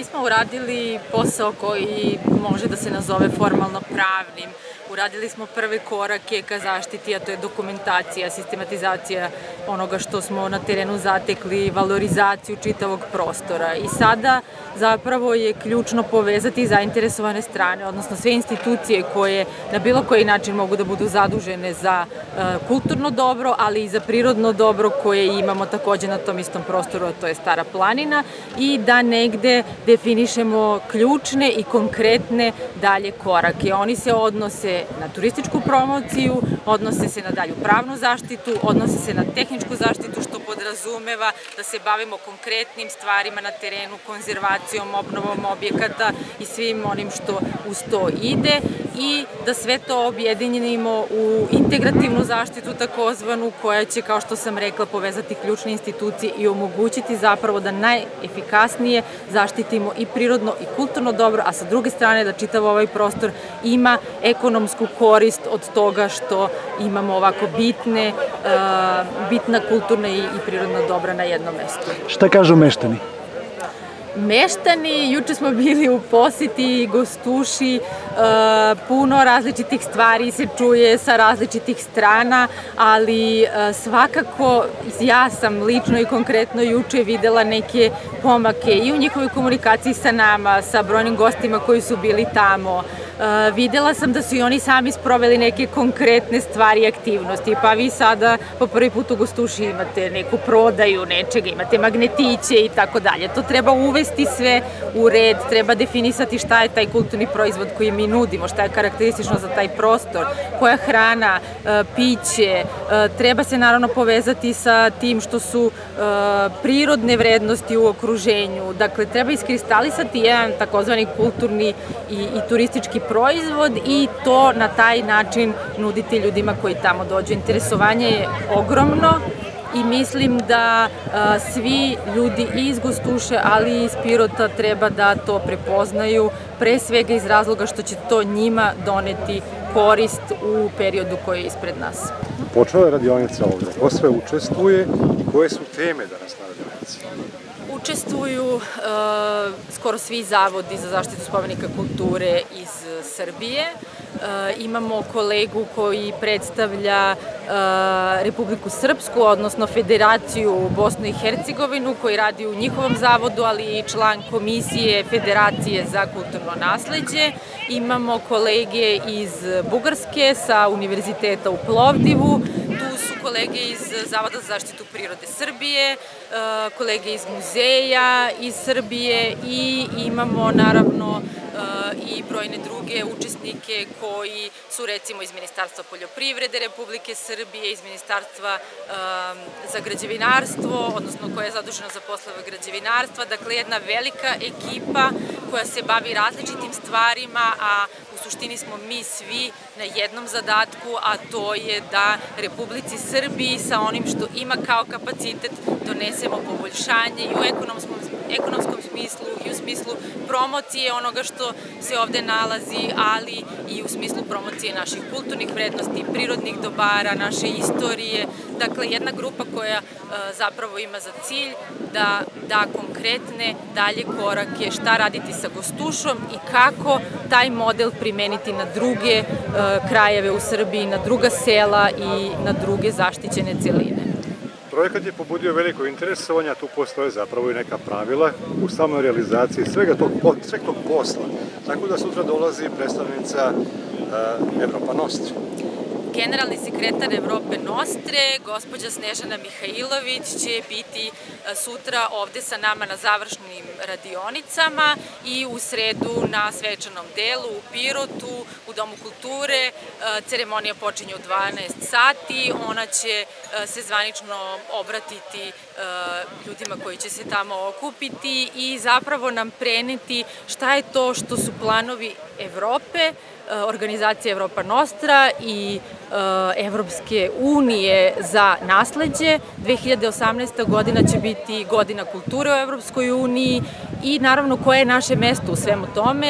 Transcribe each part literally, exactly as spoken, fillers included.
Mi smo uradili posao koji može da se nazove formalno pravnim. Uradili smo prve korake ka zaštiti, a to je dokumentacija, sistematizacija onoga što smo na terenu zatekli, valorizaciju čitavog prostora. I sada zapravo je ključno povezati zainteresovane strane, odnosno sve institucije koje na bilo koji način mogu da budu zadužene za kulturno dobro, ali i za prirodno dobro koje imamo takođe na tom istom prostoru, a to je Stara planina, i da negde definišemo ključne i konkretne dalje korake. Oni se odnose na turističku promociju, odnose se na dalju pravnu zaštitu, odnose se na tehničku zaštitu, što podrazumeva da se bavimo konkretnim stvarima na terenu, konzervacijom, obnovom objekata i svim onim što uz to ide, i da sve to objedinimo u integrativnu zaštitu takozvanu, koja će, kao što sam rekla, povezati ključne institucije i omogućiti zapravo da najefikasnije zaštitimo i prirodno i kulturno dobro, a sa druge strane da čitav ovaj prostor ima ekonomsku korist od toga što imamo ovako bitne, bitna kulturna i prirodna dobra na jednom mestu. Šta kažu meštani? Meštani, juče smo bili u poseti, gostuši, puno različitih stvari se čuje sa različitih strana, ali svakako ja sam lično i konkretno juče videla neke pomake i u njihovoj komunikaciji sa nama, sa brojnim gostima koji su bili tamo. Videla sam da su i oni sami sproveli neke konkretne stvari i aktivnosti, pa vi sada po prvi put u Gostuši imate neku prodaju nečega, imate magnetiće i tako dalje. To treba uvesti sve u red, treba definisati šta je taj kulturni proizvod koji mi nudimo, šta je karakteristično za taj prostor, koja hrana, piće. Treba se naravno povezati sa tim što su prirodne vrednosti u okruženju. Dakle, treba iskristalisati jedan takozvani kulturni i turistički proizvod i to na taj način nuditi ljudima koji tamo dođu. Interesovanje je ogromno i mislim da svi ljudi iz Gostuše, ali i iz Pirota treba da to prepoznaju, pre svega iz razloga što će to njima doneti korist u periodu koji je ispred nas. Počela je radionica ovde. Ko sve učestvuje i koje su teme danas na radionici? Učestvuju skoro svi zavodi za zaštitu spomenika kulture iz Srbije. Imamo kolegu koji predstavlja Republiku Srpsku, odnosno Federaciju Bosnu i Hercegovinu, koji radi u njihovom zavodu, ali i član Komisije Federacije za kulturno nasleđe. Imamo kolege iz Bugarske sa Univerziteta u Plovdivu. Tu su kolege iz Zavoda za zaštitu prirode Srbije, kolege iz muzeja iz Srbije i imamo naravno i brojne druge učesnike koji su recimo iz Ministarstva poljoprivrede Republike Srbije, iz Ministarstva za građevinarstvo, odnosno koja je zadužena za poslove građevinarstva. Dakle, jedna velika ekipa koja se bavi različitim stvarima, a u suštini smo mi svi na jednom zadatku, a to je da Republici Srbiji sa onim što ima kao kapacitet donesemo poboljšanje i u ekonomskom, ekonomskom smislu i u smislu promocije onoga što se ovde nalazi, ali i u smislu promocije naših kulturnih vrednosti, prirodnih dobara, naše istorije. Dakle, jedna grupa koja zapravo ima za cilj da da konkretne dalje korake šta raditi sa Gostušom i kako taj model primeniti na druge krajeve u Srbiji, na druga sela i na druge zaštićene celine. Projekat je pobudio veliko interesovanje, a tu postoje zapravo i neka pravila u samoj realizaciji svega tog, sveg tog posla. Tako da sutra dolazi predstavnica Evropa Nostre. Generalni sekretar Evrope Nostre, gospođa Snežana Mihajlović, će biti sutra ovde sa nama na završnim radionicama i u sredu na svečanom delu u Pirotu, u Domu kulture. Ceremonija počinje u dvanaest sati, ona će se zvanično obratiti ljudima koji će se tamo okupiti i zapravo nam preneti šta je to što su planovi Evrope, organizacije Evropa Nostra i Evropske unije za nasleđe. dve hiljade osamnaesta. godina će biti godina kulture u Evropskoj uniji i naravno koje je naše mesto u svemu tome.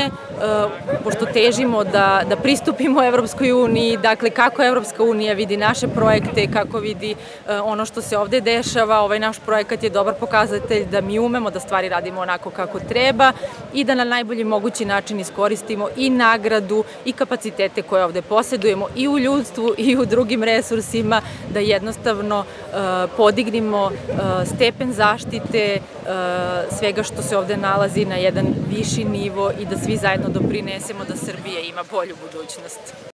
pošto težimo da, da pristupimo Evropskoj uniji, dakle kako Evropska unija vidi naše projekte, kako vidi ono što se ovde dešava. Ovaj naš projekat je dobar pokazatelj da mi umemo da stvari radimo onako kako treba i da na najbolji mogući način iskoristimo i nagradu i kapacitete koje ovde posjedujemo i u ljudstvu i u drugim resursima, da jednostavno podignemo stepen zaštite svega što se ovde nalazi na jedan viši nivo i da svi zajedno doprinesemo da Srbija ima bolju budućnost.